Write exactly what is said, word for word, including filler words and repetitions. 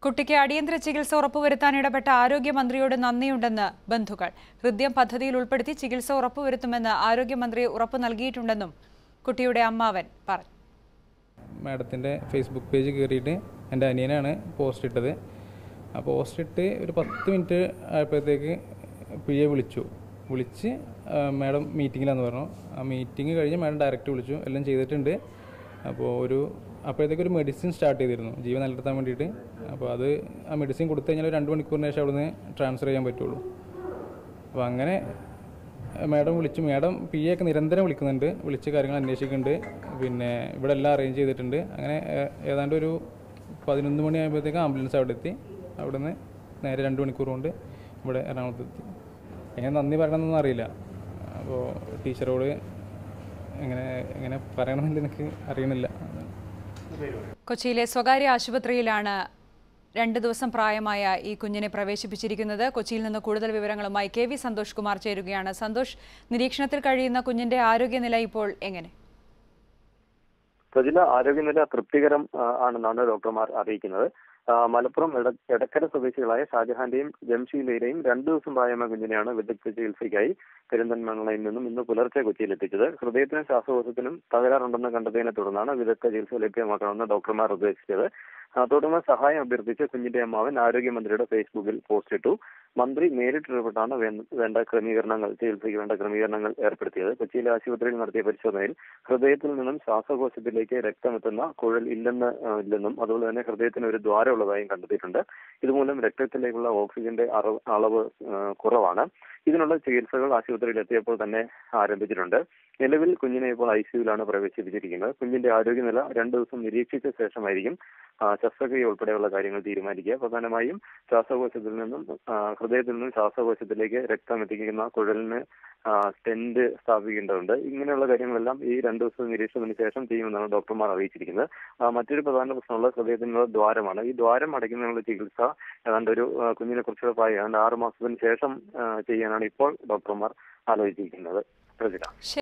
കുട്ടിക്ക് അടിയന്തര ചികിത്സ ഉറപ്പുവരുത്താൻ ഇടപെട്ട ആരോഗ്യമന്ത്രിയോട് നന്ദിയുണ്ടെന്ന് ബന്ധുക്കൾ. ഹൃദ്യം പദ്ധതിയിൽ ഉൾപ്പെടുത്തി ചികിത്സ ഉറപ്പുവരുത്തുമെന്ന് ആരോഗ്യമന്ത്രി ഉറപ്പു നൽകിയിട്ടുണ്ടെന്നും കുട്ടിയുടെ അമ്മാവൻ പറഞ്ഞു. മാഡത്തിൻ്റെ ഫേസ്ബുക്ക് പേജ് കയറിയിട്ട് എൻ്റെ അനിയനാണ് പോസ്റ്റ് ഇട്ടത്. ആ പോസ്റ്റ് ഇട്ട് ഒരു പത്ത് മിനിറ്റ് ആയപ്പോഴത്തേക്ക് പി എ വിളിച്ചു വിളിച്ച് മാഡം മീറ്റിങ്ങിലാന്ന് പറഞ്ഞു. ആ മീറ്റിംഗ് കഴിഞ്ഞ് മാഡം ഡയറക്റ്റ് വിളിച്ചു, എല്ലാം ചെയ്തിട്ടുണ്ട്. അപ്പോൾ ഒരു അപ്പോഴത്തേക്ക് ഒരു മെഡിസിൻ സ്റ്റാർട്ട് ചെയ്തിരുന്നു ജീവൻ നിലനിർത്താൻ വേണ്ടിയിട്ട്. അപ്പോൾ അത് ആ മെഡിസിൻ കൊടുത്തു കഴിഞ്ഞാൽ ഒരു രണ്ട് മണിക്കൂറിന് ശേഷം അവിടുന്ന് ട്രാൻസ്ഫർ ചെയ്യാൻ പറ്റുള്ളൂ. അപ്പോൾ അങ്ങനെ മാഡം വിളിച്ചു. മാഡം പി എ ഒക്കെ നിരന്തരം വിളിക്കുന്നുണ്ട്, വിളിച്ച് കാര്യങ്ങൾ അന്വേഷിക്കുന്നുണ്ട്. പിന്നെ ഇവിടെ എല്ലാം അറേഞ്ച് ചെയ്തിട്ടുണ്ട്. അങ്ങനെ ഏതാണ്ട് ഒരു പതിനൊന്ന് മണി ആകുമ്പോഴത്തേക്ക് ആംബുലൻസ് അവിടെ എത്തി. അവിടുന്ന് നേരെ രണ്ട് മണിക്കൂർ കൊണ്ട് ഇവിടെ എറണാകുളത്തെത്തി. എങ്ങനെ നന്ദി പറയണമെന്നൊന്നും അറിയില്ല. അപ്പോൾ ടീച്ചറോട് എങ്ങനെ എങ്ങനെ പറയണമെന്ന് എനിക്ക് അറിയണില്ല. കൊച്ചിയിലെ സ്വകാര്യ ആശുപത്രിയിലാണ് രണ്ട് ദിവസം പ്രായമായ ഈ കുഞ്ഞിനെ പ്രവേശിപ്പിച്ചിരിക്കുന്നത്. കൊച്ചിയിൽ നിന്ന് കൂടുതൽ വിവരങ്ങളുമായി കെ വി സന്തോഷ് കുമാർ ചേരുകയാണ്. സന്തോഷ്, നിരീക്ഷണത്തിൽ കഴിയുന്ന കുഞ്ഞിന്റെ ആരോഗ്യനില ഇപ്പോൾ എങ്ങനെ? പ്രജില, ആരോഗ്യനില തൃപ്തികരം ആണെന്നാണ് ഡോക്ടർമാർ അറിയിക്കുന്നത്. മലപ്പുറം എടക്കര സ്വദേശികളായ ഷാജഹാന്റെയും ജംഷീലയുടെയും രണ്ടു ദിവസം പ്രായമായ കുഞ്ഞിനെയാണ് വിദഗ്ധ ചികിത്സയ്ക്കായി പെരിന്തൽമണ്ണയിൽ നിന്നും ഇന്ന് പുലർച്ചെ കൊച്ചിയിൽ എത്തിച്ചത്. ഹൃദയത്തിനും ശ്വാസകോശത്തിനും തകരാറുണ്ടെന്ന് കണ്ടതിനെ തുടർന്നാണ് വിദഗ്ധ ചികിത്സ ലഭ്യമാക്കണമെന്ന് ഡോക്ടർമാർ നിർദ്ദേശിച്ചത്. തുടർന്ന് സഹായം അഭ്യർത്ഥിച്ച് കുഞ്ഞിന്റെ അമ്മാവൻ ആരോഗ്യമന്ത്രിയുടെ ഫേസ്ബുക്കിൽ പോസ്റ്റ് ഇട്ടു. മന്ത്രി നേരിട്ട് ഇടപെട്ടാണ് വേണ്ട ക്രമീകരണങ്ങൾ ചികിത്സയ്ക്ക് വേണ്ട ക്രമീകരണങ്ങൾ ഏർപ്പെടുത്തിയത്. കൊച്ചിയിലെ ആശുപത്രിയിൽ നടത്തിയ പരിശോധനയിൽ ഹൃദയത്തിൽ നിന്നും ശ്വാസകോശത്തിലേക്ക് രക്തമെത്തുന്ന കുഴൽ ഇല്ലെന്ന് ഇല്ലെന്നും അതുപോലെ തന്നെ ഹൃദയത്തിന് ഒരു ദ്വാരം ഉള്ളതായും കണ്ടെത്തിയിട്ടുണ്ട്. ഇതുമൂലം രക്തത്തിലേക്കുള്ള ഓക്സിജന്റെ അളവ് കുറവാണ്. ഇതിനുള്ള ചികിത്സകൾ ആശുപത്രിയിൽ എത്തിയപ്പോൾ തന്നെ ആരംഭിച്ചിട്ടുണ്ട്. നിലവിൽ കുഞ്ഞിനെ ഇപ്പോൾ ഐ സിയുലാണ് പ്രവേശിപ്പിച്ചിരിക്കുന്നത്. കുഞ്ഞിന്റെ ആരോഗ്യനില രണ്ടു ദിവസം നിരീക്ഷിച്ച ശേഷമായിരിക്കും ശസ്ത്രക്രിയ ഉൾപ്പെടെയുള്ള കാര്യങ്ങൾ തീരുമാനിക്കുക. പ്രധാനമായും ശ്വാസകോശത്തിൽ നിന്നും ഹൃദയത്തിൽ നിന്നും ശ്വാസകോശത്തിലേക്ക് രക്തം എത്തിക്കുന്ന കുഴലിന് സ്റ്റെന്റ് സ്ഥാപിക്കേണ്ടതുണ്ട്. ഇങ്ങനെയുള്ള കാര്യങ്ങളെല്ലാം ഈ രണ്ടു ദിവസം നിരീക്ഷണത്തിന് ശേഷം ചെയ്യുമെന്നാണ് ഡോക്ടർമാർ അറിയിച്ചിരിക്കുന്നത്. മറ്റൊരു പ്രധാന പ്രശ്നമുള്ള ഹൃദയത്തിനുള്ള ദ്വാരമാണ്. ഈ ദ്വാരം അടയ്ക്കുന്നതിനുള്ള ചികിത്സ ഏതാണ്ട് ഒരു കുഞ്ഞിനെ കുറിച്ചുള്ള പ്രായം ഏതാണ്ട് ആറ് മാസത്തിന് ശേഷം ചെയ്യാനാണ് ഇപ്പോൾ ഡോക്ടർമാർ ആലോചിച്ചിരിക്കുന്നത്.